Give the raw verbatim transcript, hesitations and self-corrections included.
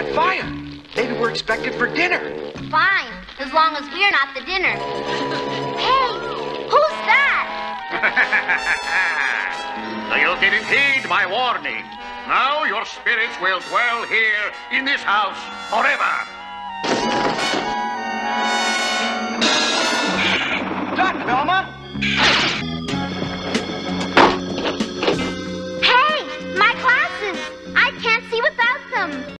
Fine. Maybe we're expected for dinner. Fine, as long as we're not the dinner. Hey, who's that? So you didn't heed my warning. Now your spirits will dwell here in this house forever. Doc, Velma!